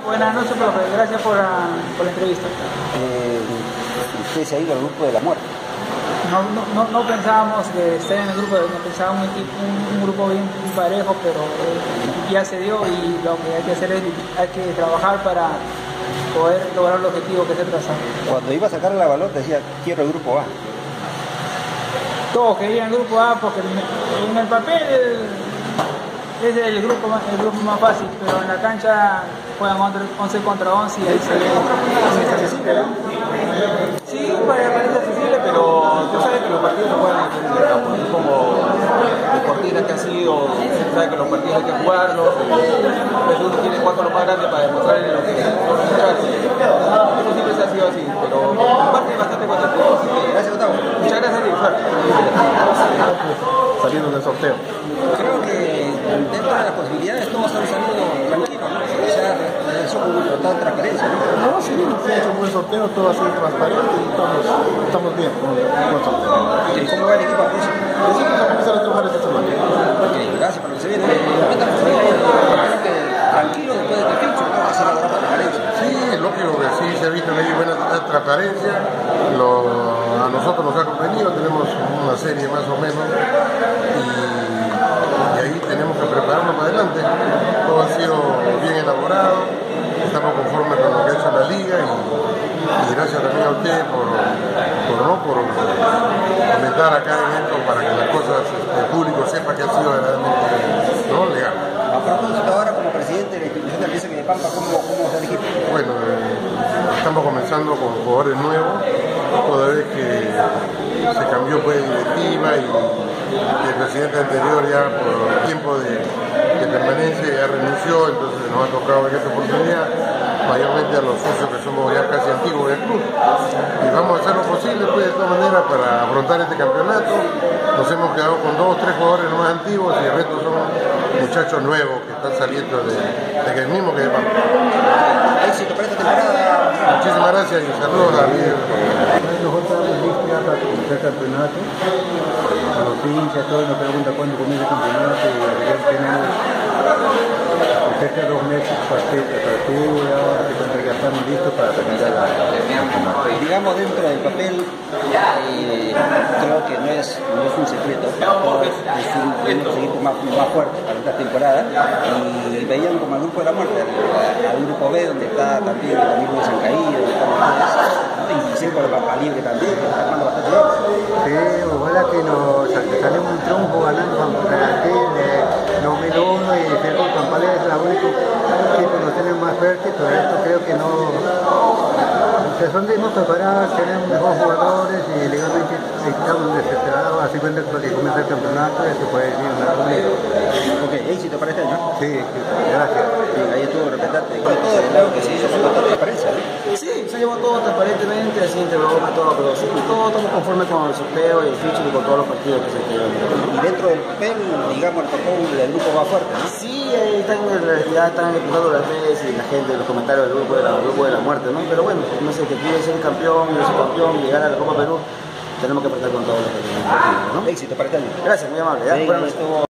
Buenas noches, profe. Gracias por la entrevista. ¿Usted se ha ido al grupo de la muerte? No pensábamos que estar en el grupo, no pensábamos un grupo bien parejo, pero ya se dio y lo que hay que hacer es hay que trabajar para poder lograr el objetivo que se traza. Cuando iba a sacar la balota decía, quiero el grupo A. Todos querían el grupo A porque en el papel es el grupo más fácil, pero en la cancha juegan 11 contra 11 y ahí se ve. Sí, parece accesible, pero tú sabes que los partidos no juegan en el campo. Es como deportistas que han sido, sabes que los partidos hay que jugarlos. Entonces uno tiene que jugar con los más grandes para demostrar lo que eso siempre se ha sido así, pero en parte es bastante contento. Gracias, Gustavo. Muchas gracias y suerte. Saliendo del sorteo. Creo que dentro de las posibilidades todos han salido tranquilos, ¿no? O sea, eso con total transparencia, ¿no? No, sí, se ha hecho un buen sorteo, todo ha sido transparente y estamos bien con el sorteo. ¿Cómo va el equipo a próximo? Vamos a empezar a trabajar esta semana. Ok, gracias por lo que se viene. Creo que tranquilo después de este fecho, ¿no? Hacer la buena transparencia. Sí, es lógico que sí se ha visto que hay buena transparencia. A nosotros nos ha convenido, tenemos una serie más o menos y ahí tenemos que prepararnos para adelante. Todo ha sido bien elaborado, estamos conformes con lo que ha hecho la liga y gracias también a usted por comentar acá en esto para que las cosas, el público sepa que ha sido verdaderamente legal. A propósito ahora como presidente de la institución del Piensa que de Pampa, ¿cómo está el equipo? Bueno, estamos comenzando con jugadores nuevos, toda vez que se cambió pues directiva y el presidente anterior ya por tiempo de permanencia ya renunció, entonces nos ha tocado en esta oportunidad mayormente a los socios que somos ya casi antiguos del club y vamos a hacer lo posible pues de todas maneras para afrontar este campeonato. Nos hemos quedado con 2 o 3 jugadores más antiguos y el resto son muchachos nuevos que están saliendo de el mismo que de Pampa. Éxito para esta temporada. Muchísimas gracias y saludos a David. Nosotros estamos listos ya para comenzar el campeonato. A los hinchas, todos nos preguntan cuándo comienza el campeonato y ya tenemos cerca de 2 meses partido y ahora ya estamos listos para terminar la campeonato. Digamos dentro del papel, creo que no es un secreto, todos es un equipo más fuerte para esta temporada y veían como al grupo de la muerte, al grupo B donde está también el amigo de San Caído, y por el Pampa Libre también, que está armando bastante bien. Sí, ojalá que nos salimos un triunfo ganando aquí número 1 y Cerro Pampales es la única que nos tiene más fuerte, pero esto creo que no. Son mismos preparados, tenemos mejores jugadores y legalmente estamos desesperados, así cuenta que comienza el campeonato y se puede ir una comida. Ok, éxito para este año. Sí, gracias. Sí, ahí estuvo representante. Con todo el lado que se hizo con toda transparencia, ¿no? Sí, se llevó todo transparentemente, así entre broma, todo, pero sí, todos estamos conformes con el sorteo y el ficho y con todos los partidos que se quedan. Y dentro del papel, digamos, el tocó el grupo más fuerte, ¿no? Sí, ya están empezando las redes y la gente, los comentarios del grupo de la muerte, ¿no? Pero bueno, no sé, que quiere ser campeón, y subcampeón, llegar a la Copa Perú, tenemos que apretar con todos los que tenemos, ¿no? Éxito para este año. Gracias, muy amable. ¿Ya? Buenas noches.